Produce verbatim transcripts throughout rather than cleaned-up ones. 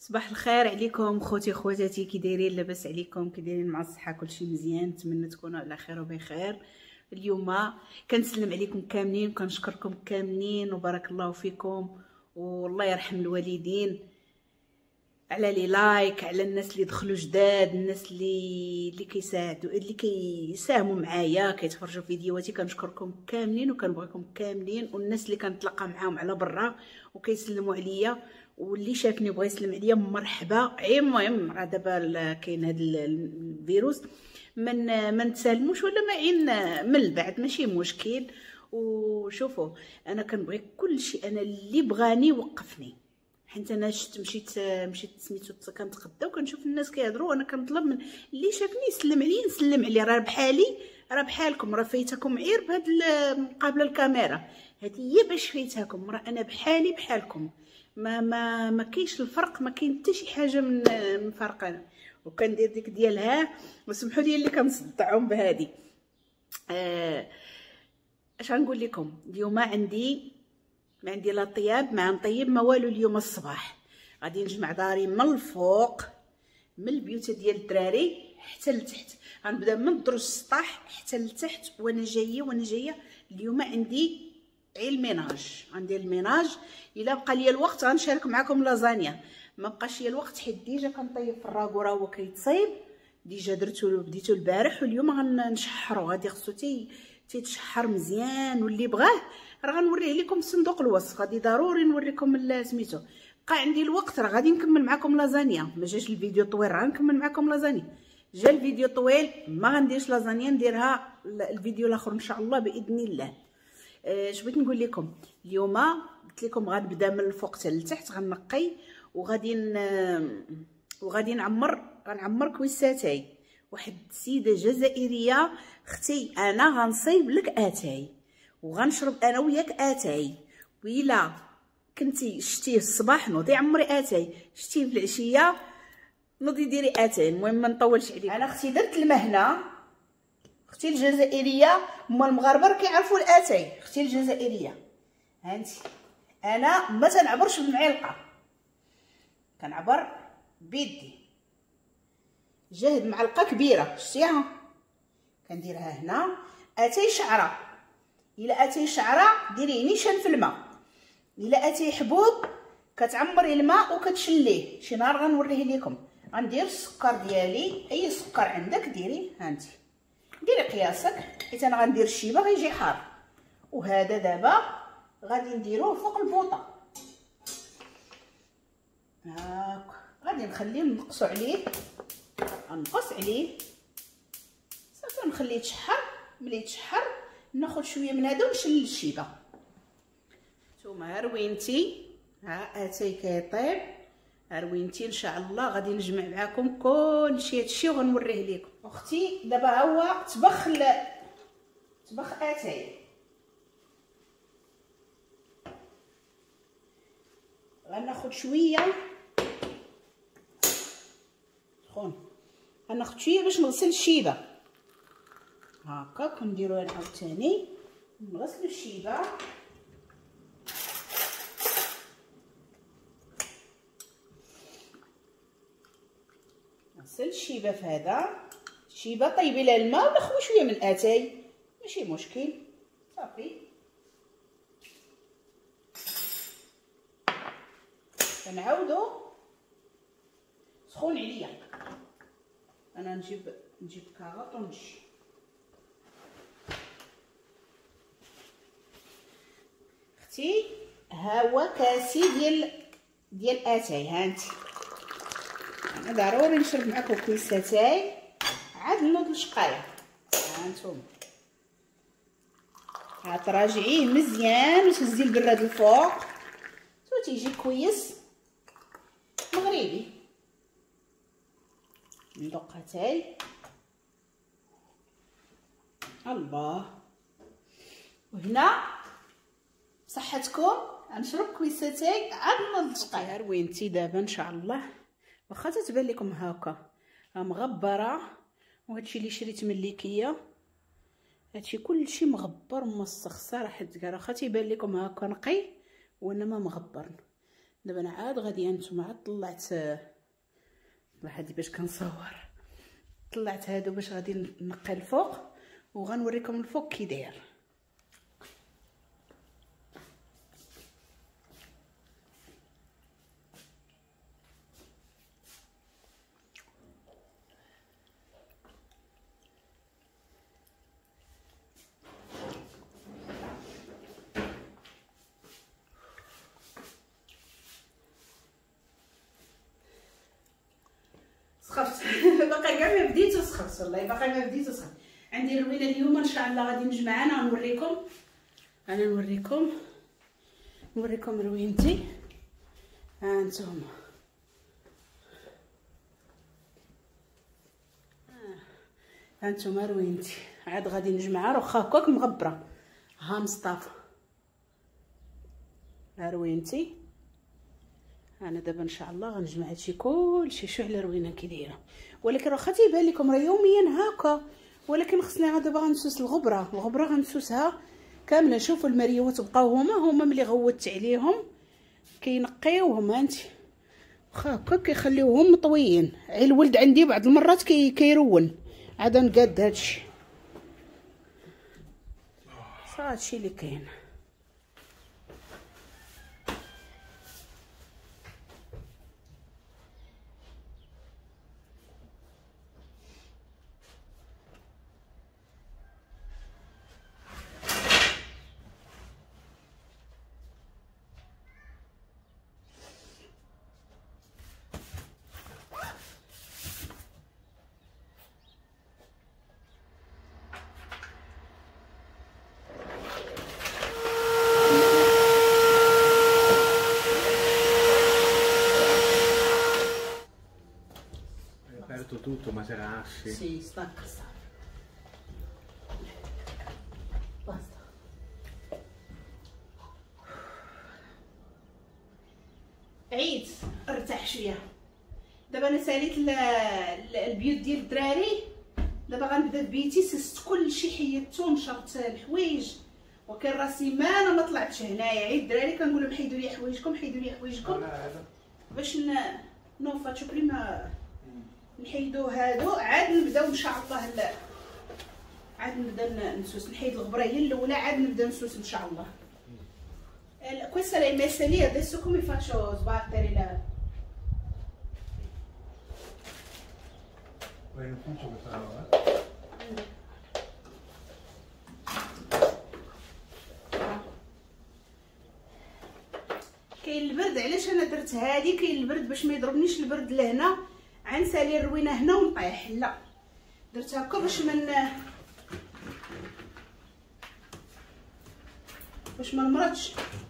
صباح الخير عليكم خوتي خواتاتي، كي دايرين؟ لاباس عليكم؟ كي دايرين مع الصحه؟ كلشي مزيان؟ نتمنى تكونوا على خير وبخير. اليوم كنسلم عليكم كاملين وكنشكركم كاملين وبارك الله فيكم والله يرحم الوالدين على لي لايك، على الناس اللي دخلوا جداد، الناس اللي اللي كيساعدوا اللي كيساهموا معايا كيتفرجوا في فيديوهاتي. كنشكركم كاملين وكنبغيكم كاملين، والناس اللي كنتلاقى معاهم على برا وكيسلموا عليا، واللي شافني بغى يسلم عليا مرحبا. المهم راه دابا كاين هذا الفيروس، من ما نتسالموش ولا ما عين من البعد ماشي مشكل. وشوفوا انا كنبغي كلشي، انا اللي بغاني وقفني، حيت انا شفت مشيت مشيت سميتو كنتغدا وكنشوف الناس كيهضروا، وانا كنطلب من اللي شافني يسلم عليا نسلم عليه. راه بحالي، راه بحالكم، راه فايتكم عير بهاد مقابله الكاميرا هذه هي باش فايتكم. راه انا بحالي بحالكم، ما ما ما كاينش الفرق، ما كاين حتى شي حاجه من مفرقه. وكندير ديك ديالها، وسمحوا لي اللي كنصدعهم بهذه. آه اش غنقول لكم؟ اليوم عندي ما عندي لا طياب ما نطيب ما والو. اليوم الصباح غادي نجمع داري من الفوق، من البيوت ديال الدراري حتى لتحت. غنبدا من الدرج السطح حتى لتحت، وانا جايه وانا جايه اليوم عندي غير الميناج، غندير الميناج. الا بقى لي الوقت غنشارك معكم لازانيا، ما بقاش لي الوقت حيت ديجا كنطيب في الراكو راه هو كيتصايب، ديجا درتو بديتو البارح، واليوم غنشحرو. غادي خصو تي تيتشحر مزيان، واللي بغاه راه غنوريه لكم في صندوق الوصف. غادي ضروري نوريكم سميتو. بقى عندي الوقت راه غادي نكمل معكم لازانيا. ما جاش الفيديو طويل راه نكمل معكم لازانيا. جا الفيديو طويل ما غنديرش لازانيا، نديرها الفيديو الاخر ان شاء الله باذن الله. اش بغيت نقول لكم؟ اليوم قلت لكم غنبدا من الفوق حتى لتحت، غنقي وغادي وغادي نعمر غنعمر كويساتاي. واحد السيده جزائريه اختي، انا غنصايب لك اتاي وغنشرب انا وياك اتاي، ويلا كنتي شتيه الصباح نوضي عمري اتاي، شتيه في العشيه نوضي ديري اتاي. المهم ما نطولش عليكم. انا اختي درت المهنه، اختي الجزائريه، هما المغاربه راه كيعرفوا الاتاي. اختي الجزائريه هانتي، انا ما تنعبرش بالمعلقه، كنعبر بيدي. جاهد معلقه كبيره شتيها كنديرها هنا. اتاي شعره، الا اتاي شعره ديريه نيشان في الماء، الا اتاي حبوب كتعمري الماء وكتشليه. شي نهار غنوريه لكم. غندير السكر ديالي، اي سكر عندك ديري. هانتي ديري قياسك، حيت انا غندير الشيبه غيجي حار. وهذا دابا غادي نديروه فوق البوطه هاك. غادي نخليه نقصو عليه، غنقص عليه صافي ونخليه يتشحر. ملي يتشحر ناخذ شويه من هذا ونشل الشيبه. نتوما هروينتي، ها اتاي كيطيب هروينتي ان شاء الله. غادي نجمع معكم كلشي هادشي وغنوريه لكم. اختي دابا هو طبخ ل... طبخ اتاي. غناخذ شويه سخون، غناخذ شويه باش نغسل الشيبه هكا. كنديروها عاوتاني نغسلوا الشيبه. نغسل الشيبه في هذا الشيبه. طيبي لها الماء ولا خوي شويه من الاتاي ماشي مشكل صافي. كنعاودو سخون عليا. انا نجيب نجيب كاروط ونجي. اختي ها هو كاسي ديال ديال اتاي. هانتي انا ضروري نشرب معكم كيس اتاي عاد نوض الشقايه. هانتوما عاد تراجعيه مزيان وتهزي البراد الفوق تو تيجي كويس مغربي. ندوق اتاي الله. وهنا بصحتكم غنشرب كويس اتاي عاد نوض الشقايه. روينتي دابا ان شاء الله، واخا تتبان لكم هكا راه مغبره. وهادشي اللي شريت من ليكيا هادشي كلشي مغبر ومسخ صراحه. كاع واخا تيبان لكم هكا نقي وانما مغبر. دابا انا عاد غادي نتوما عاد طلعت طلع هادي باش كنصور، طلعت هادو باش غادي نقي الفوق وغنوريكم الفوق كي داير. سخفت باقي كاع ما بديت وسخفت، والله باقي ما بديت وسخفت. عندي الروينه اليوم ان شاء الله غادي نجمع انا ونوريكم، انا نوريكم نوريكم روينتي. ها انتم ها انتم روينتي عاد غادي نجمعها، واخا هكاك مغبره. ها مصطفى، ها روينتي. انا دابا ان شاء الله غنجمع هادشي كلشي. شو على روينه كي دايره، ولكن واخا تيبان لكم راه يوميا هكا، ولكن خصني عاد دابا غنسوس الغبره، الغبره غنسوسها كامله. شوفوا المريوات بقاو هما هما ملي غوتت عليهم كينقيوهم. هانتي واخا هكا كيخليوهم مطويين. عي الولد عندي بعض المرات كي كيرون عاد نقاد هادشي. صا هادشي اللي كاين. Tutto Maserassi. Sì, stacca sta. Basta. عيد ارتاح شويه. دابا انا ساليت البيوت ديال الدراري، دابا غنبدا ببيتي. سست كلشي، حيدتو، نشرت الحوايج، وكان راسي ما انا ما طلعتش هنايا. عيد الدراري كنقول لهم حيدوا لي حوايجكم، حيدوا لي حوايجكم باش نوفا. شوف لي ما نحيدو هادو، عاد نبداو ان شاء الله. عاد نبدا نسوس، نحيد الغبره هي الاولى، عاد نبدا نسوس ان شاء الله. Questa l'hai messa lì, adesso come faccio a sbattere la... Vai in ufficio questa roba? كاين البرد، علاش انا درت هادي؟ كاين البرد باش ما يضربنيش البرد لهنا، عنسالي الروينه هنا ونطيح. لا درت هكا باش من باش ما نمرضش.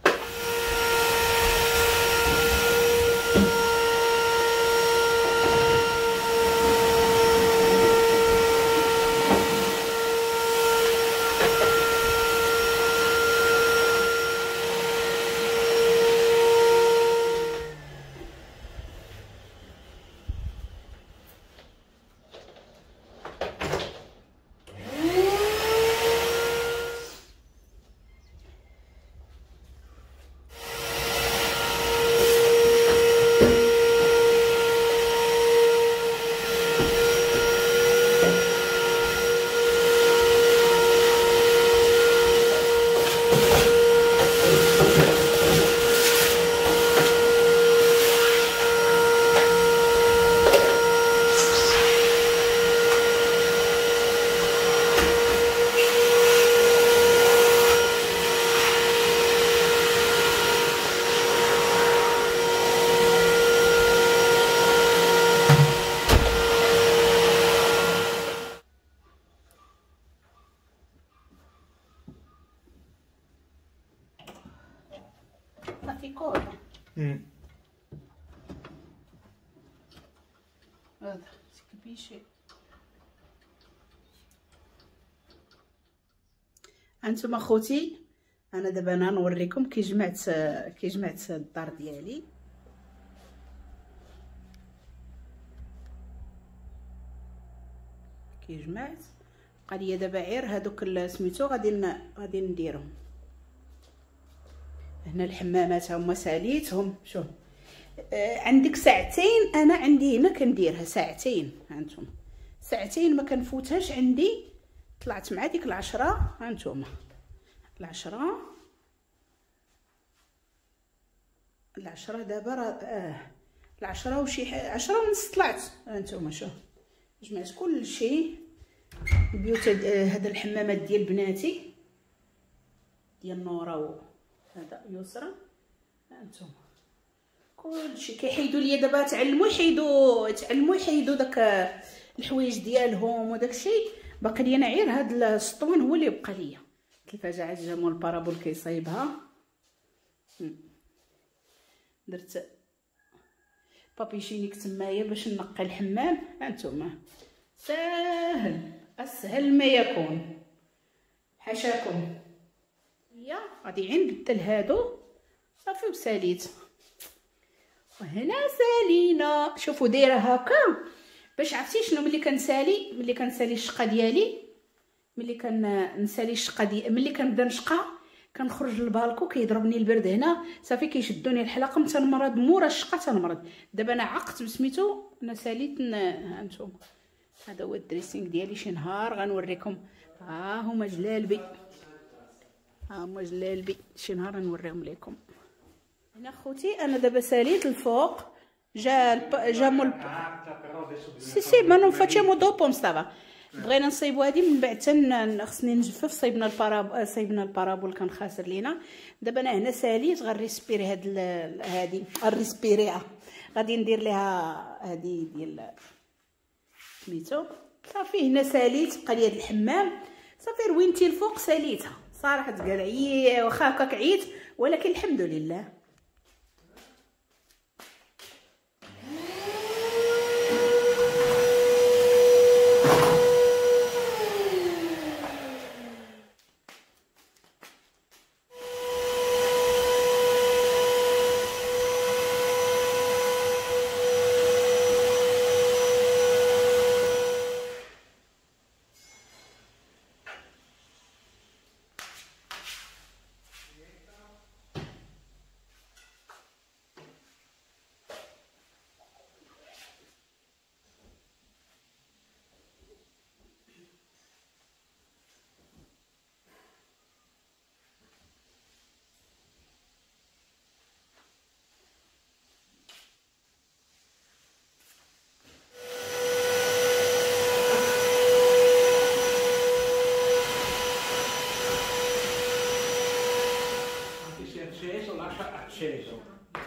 Mm. هذا كبيشي. انتم اخوتي، انا دابا انا نوريكم كي جمعت كي جمعت الدار ديالي. كي جمعت بقى ليا دابا غير هادوك سميتو غادي غادي نديرهم هنا. الحمامات هما ساليتهم، شوف آه عندك ساعتين، انا عندي هنا كنديرها ساعتين. هانتوما ساعتين ما كنفوتهاش عندي. طلعت مع ديك العشرة. هانتوما العشرة العشرة دابا راه اه العشرة وشي عشرة ونص طلعت. هانتوما شوف جمعت كل شيء. البيوت هذا الحمامات ديال بناتي ديال نورا وهذا يسرى. هانتوما كلشي كيحيدوا ليا دابا. تعلموا يحيدوا تعلموا يحيدوا داك الحوايج ديالهم وداك الشيء. باقي لي انا غير هذا السطوان هو اللي بقى ليا. التلفازه عاد جا مول البارابول كيصايبها. درت بابيشينيك تمايا باش نقي الحمام. هانتوما ساهل اسهل ما يكون. حاشاكم هي غادي غير نبدل هادو صافي وساليت. وهنا سالينا. شوفوا دايره هكا باش عرفتي شنو. ملي كنسالي ملي كنسالي الشقه ديالي ملي كنسالي الشقه دي ملي كنبدا نشقى كنخرج للبالكو كيضربني البرد هنا صافي كيشدوني الحلقه تنمرض مورا الشقه تنمرض. دابا انا عقت بسميتو انا ساليت. ها انتم هذا هو الدريسينغ ديالي. شي نهار غنوريكم. ها هما جلالبي ها هما جلالبي شي نهار نوريهم لكم. هنا خوتي انا دابا ساليت الفوق. جا جا مول سي سي ما نون فاتيامو دوبو مصطفى. بغينا نصايبو هادي من بعد حتى خصني نجفف. صايبنا الباراب صايبنا البارابول كان خاسر لينا. دابا انا هنا ساليت غنريسبيري هاد هادي غنريسبيريها. غادي ندير ليها هادي ديال سميتو صافي. هنا ساليت بقى لي هاد الحمام صافي. روينتي الفوق ساليتها صراحه قال عي واخا هكاك عييت ولكن الحمد لله. Acceso.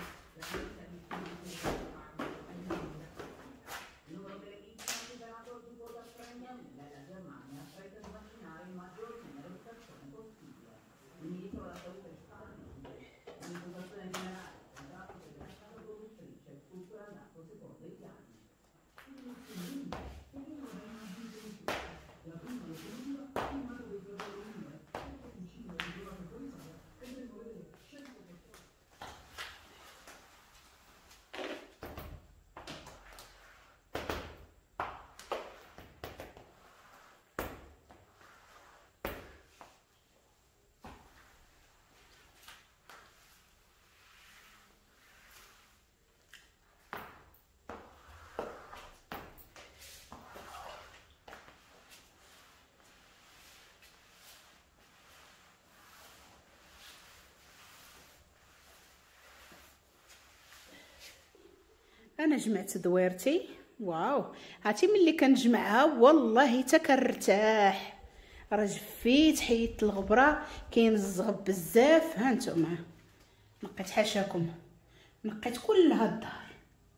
انا جمعت دويرتي. واو هاتي ملي كنجمعها والله حتى كنرتاح. راه جفيت حيدت الغبره كاين الزغب بزاف. ها نتوما نقيت حاشاكم نقيت كل هاد الدار.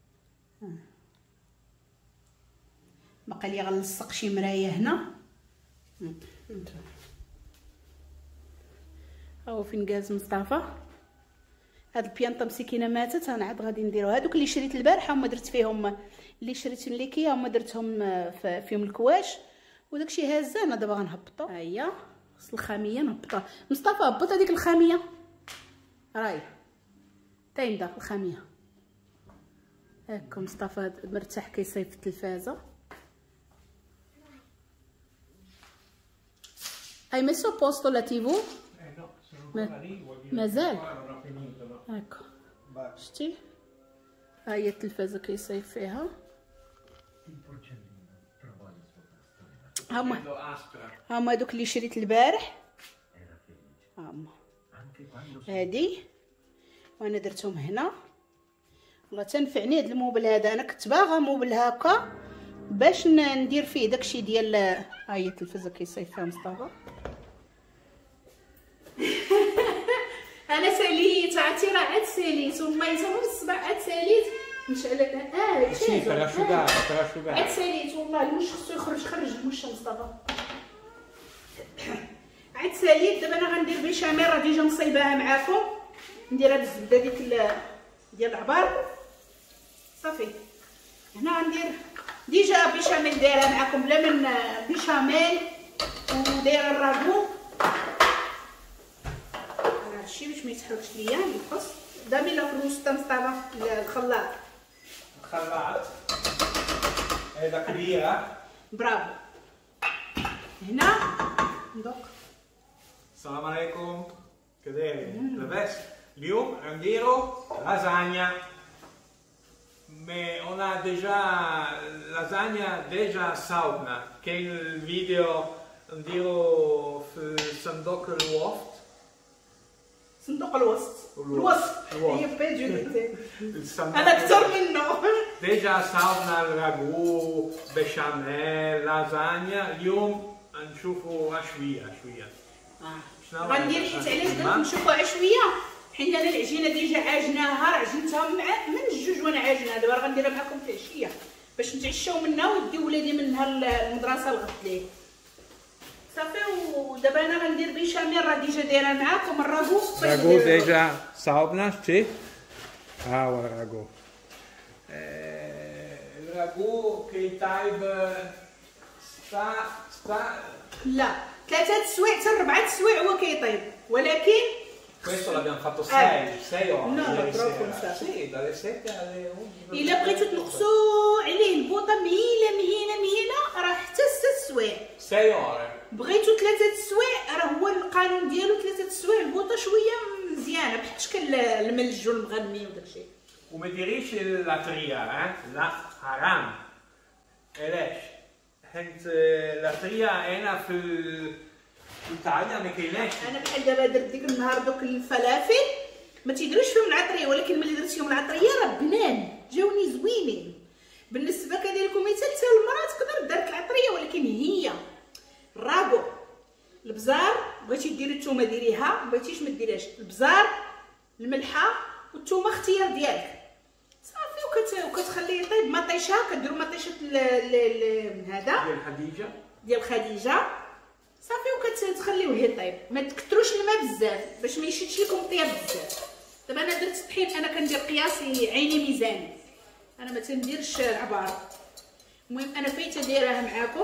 بقى لي غنلصق شي مرايه هنا. ها هو فين كاز مصطفى. هاد البيانطه مسكينه ماتت. انا عاد غادي نديرو هادوك اللي شريت البارحه هما درت فيهم اللي شريت من ليكيا هما درتهم فيهم الكواش وداكشي هازه. انا دابا غنهبطو. ها هي خص الخاميه نهبطها. مصطفى هبط هذيك الخاميه راهي تاين داخل الخاميه. هاكا مصطفى مرتاح كيصايب في التلفازه. اي ميسو بوستو لاتيفو مازال هاكا شتي ها هي التلفازه كيصايب فيها. هما هما دوك اللي شريت البارح، هما هادي وانا درتهم هنا. والله تنفعني هاد الموبل هذا، انا كنت باغا موبل هكا باش ندير فيه داكشي ديال. ها هي التلفازه كيصايب فيها مصطفى. انا ساليت عرفتي راه عاد ساليت والله يسمى الصباح عاد ساليت نشعل اه Sì, per asciugare, per asciugare. عاد ساليت والله المش خصو يخرج، خرج المش مصطفى. عاد ساليت دابا انا غندير بيشاميل راه ديجا مصايباها معاكم. نديرها بالزبده ديك ديال العبار صافي. هنا غندير ديجا بيشاميل دايرها معاكم بلا من بيشاميل ودايره الراغو. انا هادشي باش ما يتحرقش ليا القص دامي لا في الوسطى مصطفى الخلاط. الخلاط هذا كبيره. برافو. هنا ندوق. السلام عليكم، كيف دايرين؟ لاباس؟ اليوم نديرو لازانيا. مي on a déjà lasagna déjà صاوبنا. كاين الفيديو نديرو في صندوق الوسط. صندوق الوسط. الوسط هي بيجي الصندوق انا اكثر منه. ديجا صاوبنا الراغو بشاميل لازانيا. اليوم نشوفوا شويه شويه. اه غندير حيت علاش درت نشوفوها شويه حيت انا العجينه ديجا عاجناها، راه عجنتها مع من الجوج وانا عاجناها. دابا راه غنديرها معكم في العشيه باش نتعشاو منها ويديو ولادي منها المدرسه الغد ليه صافي. ودابا انا غندير بيشاميل راه ديجا دايره معاكم الراغو. الراغو ديجا صاوبنا شتي. ها هو الراغو. الراغو كيطايب ستا ستا لا ثلاثه سوايع حتى اربعه سوايع هو كيطيب، ولكن questo l'abbiamo fatto sei, sei ore. No, ieri troppo sera. un Sì, dalle sette alle undici. الا بغيتو تنقصوا عليه البوطه مهيله مهيله مهيله راه حتى ست سوايع. sei ore. بغيتو ثلاثه سوايع راه هو القانون ديالو ثلاثه سوايع البوطه شويه مزيانه بحال شكل الملج والمغني وداكشي. وما ديريش اللاتريا، ها؟ لا حرام. علاش؟ حيت اللاتريا هنا في ايطاليا ما كايناش. انا بحال دابا درت ديك النهار دوك الفلافل ما تيديروش فيهم العطريه، ولكن ملي درت فيهم العطريه راه بنان جاوني زوينين. بالنسبه كدير لكم مثال حتى المراه تقدر دارت العطريه، ولكن هي الراغو البزار بغيتي ديري الثومه ديريها، ما بغيتيش ما ديريهاش. البزار الملحه والثومه اختيار ديالك صافي. وكت وكتخليه يطيب مطيشه، كديروا مطيشه هذا ديال خديجه ديال خديجه صافي. وكتخليوه يطيب، ما تكثروش الماء بزاف باش ما يشدش لكم الطياب بزاف. دابا انا درت الطحين، انا كندير قياسي عيني ميزاني، انا ما تنديرش العباره. المهم انا فايته دايراها معاكم.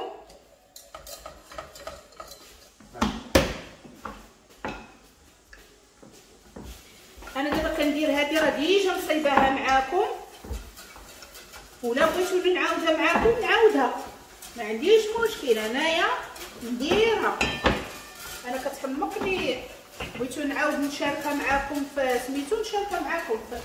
انا دابا كندير هذه راه ديجا مصايباها معاكم، ولا بغيتو نعاودها معاكم نعاودها ما عنديش مشكل. انايا نديرها انا كتحمقني، بغيتو نعاود نشاركها معاكم في سميتو نشاركها معاكم في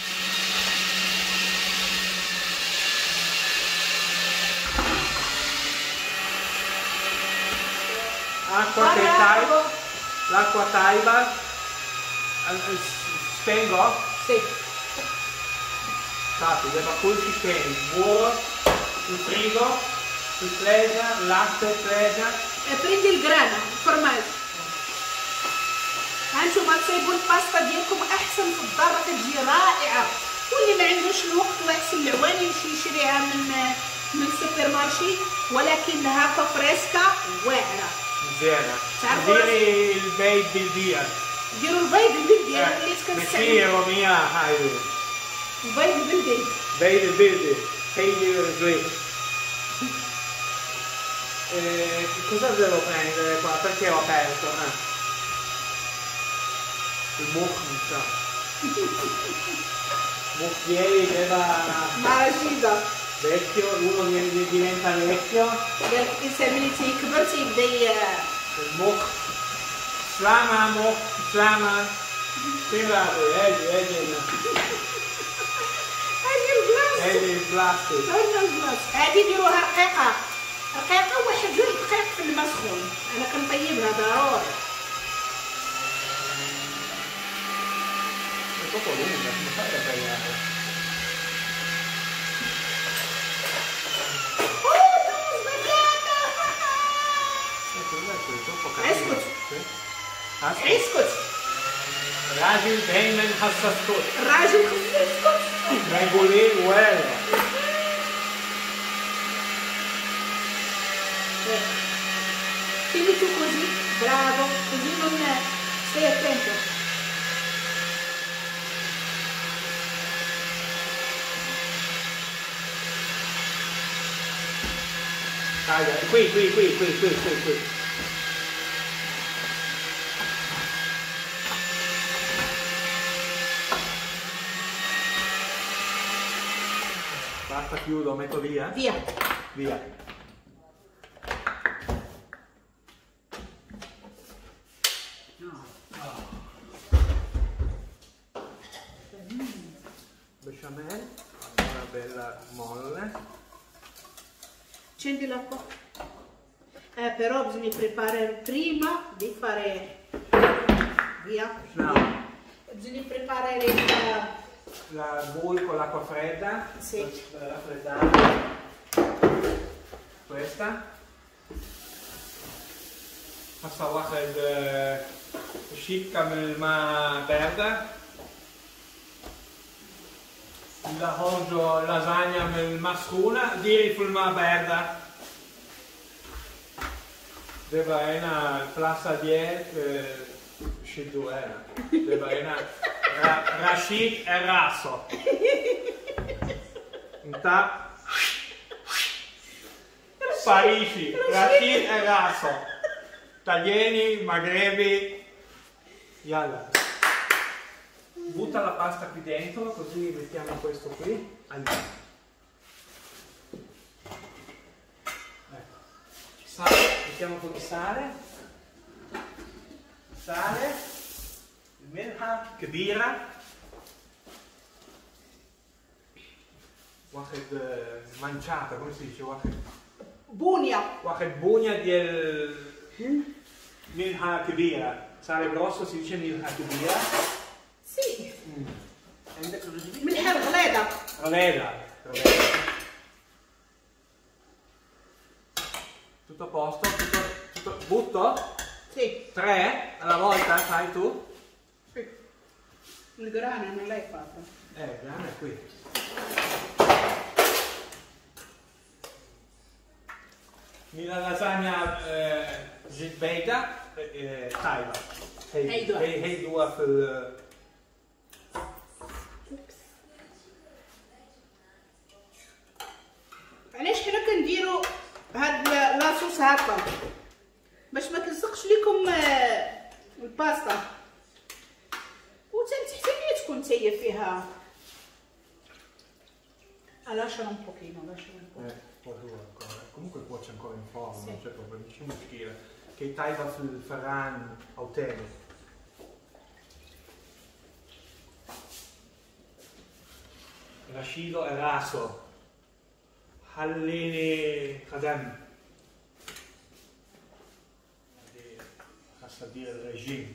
acqua che taiba, l'acqua taiba, spengo? Sì. Infatti, devo poi si spegne il burro, il frigo, il plesia, il latte, il plesia. E prendi il grana, il formaggio. هانتوما تصايبوا الباستا ديالكم احسن في الدار كتجي رائعه. واللي ما عندوش الوقت ويحسن العوان يمشي يشريها من من السوبر مارشي، ولكنها فريسكا واعره مزيانه. تعرفوا ديري البيض بالبيض. ديروا البيض البلدي. انا وليت كنستعمل ماشي روميا هاي البيض البلدي. بيض البلدي بيض البلدي. Eh, cosa devo prendere qua? Perché ho aperto? Ah. Il mucca. Mucchieri aveva معجيده vecchio, uno diventa vecchio. قال الانسان ملي تيكبر تيبدا المخ. سلامة مخ سلامة. فين راهو؟ اجي اجي هنا. اجي اللي البلاستيك. هادي ديروها رقيقه رقيقه، واحد جوج دقائق في الماء سخون. انا كنطيبها ضروري. Troppo lunga, come fai a tagliare? اسكت اسكت. راجل دايما حساسكوت. الراجل خصو يسكت. ما يقولين والو. Tieni tu così, bravo, così non stai attento. Taglia, qui, qui, qui, qui, qui, qui, qui. Basta, chiudo, metto via. Via. Via. Bechamel, una bella molle. Accendi l'acqua. Eh, però bisogna preparare prima di fare via. No. Bisogna preparare il, La bowl con l'acqua fredda. Sì. Per raffreddare. Questa. هسه واخد شيكة من الماء باردة. لهونجو لازانيا من الماء سخونة. ديري في الماء باردة. Deva هنا البلاصة ديالك شدو هنا. Deva هنا رشيد الراسو. انت sparisci. رشيد الراسو. Taglieni, magrebi, yalla. Butta la pasta qui dentro, così mettiamo questo qui. Allora. Ecco. Sale, mettiamo un po' di sale. Sale. Il milha, kebira. Wahed manciata, come si dice? Wahed bunia. Wahed bunia del... Milha kebira. Sale grosso si dice milha kebira. Sì. Mm. Milha ghleda. Ghleda. Tutto a posto? Tutto, tutto... Butto? Sì. Tre alla volta, fai tu? Sì. Il grano non l'hai fatto. Eh, il grano è qui. La lasagna زبيدة طايبة. هي هي هي دوا في ال علاش حنا كنديرو هاد لاصوص هكا باش ما تلصقش لكم الباستا، وتنتحتاجي تكون تاهي فيها. lascialo un pochino, lascialo un pochino. Eh, può dura ancora. Comunque cuoce ancora in forno, sì. Non c'è problema, c'è una schira. Che taiva sul Ferran Autene. Rashido Eraso. Hallini Khadem. Basta dire il regime.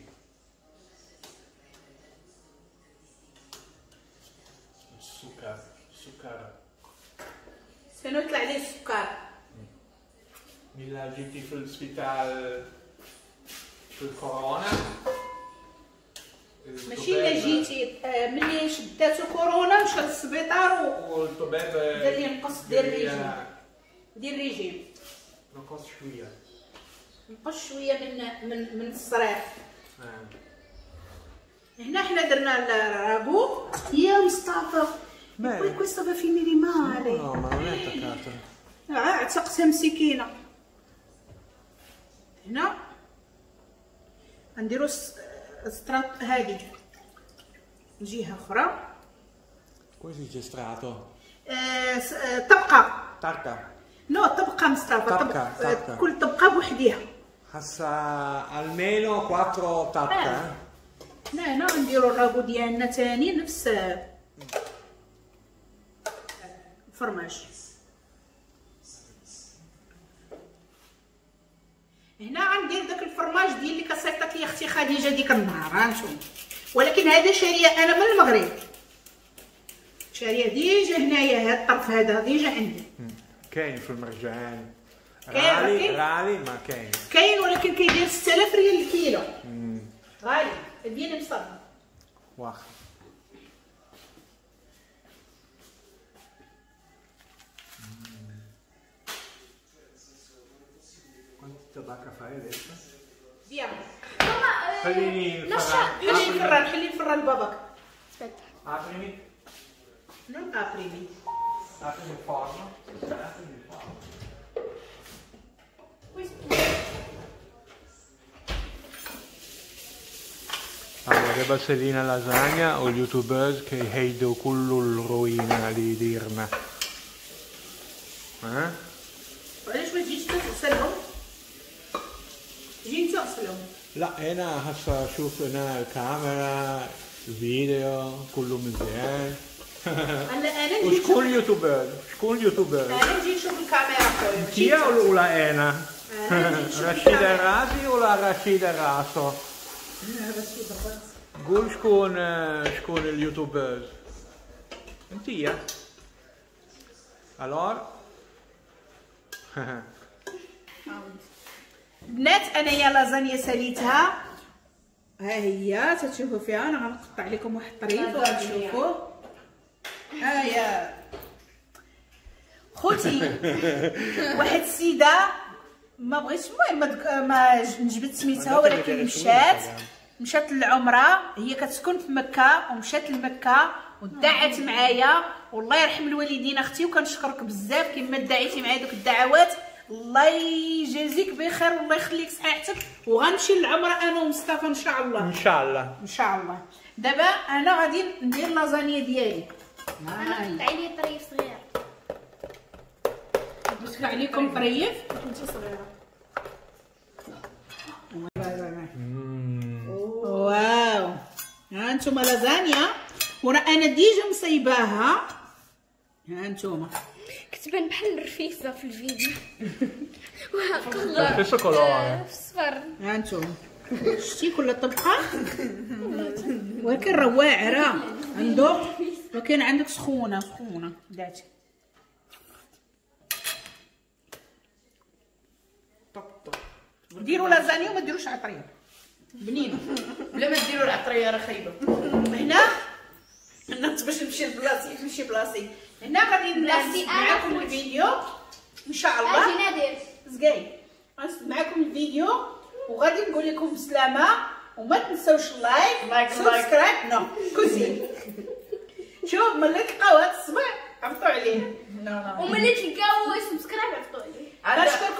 Zucchero, zucchero. سنطلع عليه السكر. ملي جيتي في السبيطار في الكورونا ماشي الا جيتي ملي شداتو كورونا مشى للسبيطار والطبيب دار لي نقص دير ريجيم دير ريجيم نقص شويه نقص شويه من من من الصريح. آه. هنا حنا درنا الراغو يا مصطفى. Bene. Questo va a finire male. No, no, ma non è attaccato. Ah, عتقتها مسكينه. هنا نديرو سترات هادي جهه اخرى. Come si dice strato? آه طبقه. Tarka. نو طبقه مصطفى. طبقه طبقه. كل طبقه بوحديها. Hassa almeno quattro tappa. آه. هنا هنا نديرو الراغو ديالنا تاني نفس فرماج. هنا غندير داك الفرماج ديال اللي كصيفطت لي اختي خديجه ديك النهار، هانتوما، ولكن هذا شاريه انا من المغرب، شاريه ديجا هنايا، هاد الطرف هذا ديجا عندي. كاين في المرجان كاين غالي غالي ما كاين كاين ولكن كيدير ستة آلاف ريال الكيلو. غالي ديال مصطفى. واخا tabacca fai adesso? Vediamo. خليني خليني نفرن خليني نفرن باباك. Aspetta. Aprimi. Non aprimi. Aprimi il forno. Aprimi il forno. Allora, che bassellina lasagna o youtubers che heido kullu l-ruina li dirna. ها؟ وعلاش ما تجيش تغسلهم؟ تجي تغسلهم. لا هنا هسه شوف هنا الكاميرا الفيديو كله مزيان. هلا انا وشكون اليوتيوبر؟ شكون اليوتيوبر؟ انا نجي نشوف الكاميرا خويا. انتيا ولا انا؟ رشيدة راسي ولا رشيدة راسو؟ رشيدة راسي. قول شكون شكون اليوتيوبر؟ انتيا. الور بنات انايا لازانيا ساليتها، ها هي تتشوفوا فيها. انا غنقطع لكم واحد الطريف وغتشوفوا. ها هي خوتي واحد السيده ما بغيتش المهم ما نجبد سميتها، ولكن مشات مشات للعمره. هي كتسكن في مكه ومشات لمكه ودعت معايا. والله يرحم الوالدين اختي، وكنشكرك بزاف كما دعيتي معايا دوك الدعوات. الله يجازيك بخير والله يخليك صحتك. وغنمشي للعمره انا ومصطفى ان شاء الله. ان شاء الله ان شاء الله. دابا انا غادي ندير لازانيا ديالي. انا قطعي لي طريف صغير. نقطع عليكم طريف. انت صغيره. واو، ها انتم لازانيا ورا انا ديجا مصيباها. ها انتم كتبان بحال الرفيسه في الفيديو. stesso colore. في الصفر. ها انتم شتي كل طبقه، ولكن راه واعره عنده، ولكن عندك سخونه سخونه داتي. طب طب ديروا لازانيا وما ديروش عطريه بنينه، بلا ما ديروا العطريه راه خايبه. هنا هنا باش نمشي لبلاصتي نمشي بلاصتي. هنا غادي نلاصق معاكم الفيديو ان شاء الله. اجي نادر زكاي غنسد معاكم الفيديو وغادي نقول لكم بسلامه. وما تنساوش اللايك لايك سبسكرايب نو كوزي. شوف ملي تلقاو هاد الصبع عرفتوا عليه. وملي تلقاو سبسكرايب عرفتوا عليه. كنشكركم